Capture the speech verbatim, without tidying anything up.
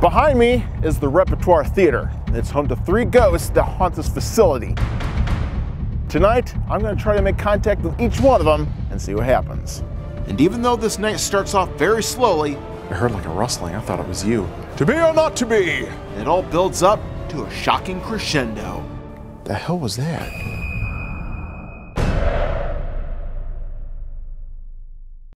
Behind me is the Repertoire Theater. It's home to three ghosts that haunt this facility. Tonight, I'm going to try to make contact with each one of them and see what happens. And even though this night starts off very slowly, I heard like a rustling. I thought it was you. To be or not to be? It all builds up to a shocking crescendo. The hell was that?